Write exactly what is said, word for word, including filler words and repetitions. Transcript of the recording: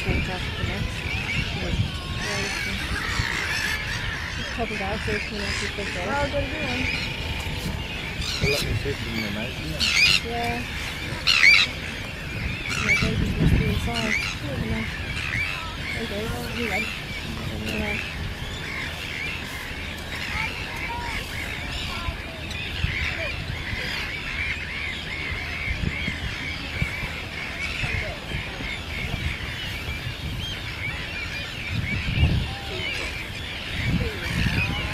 change after the next. Covered out so it's not too big there. Oh, good one. Well, let me fit in your mouth, isn't it? Yeah. My babies must be inside. There you go. You ready? Yeah.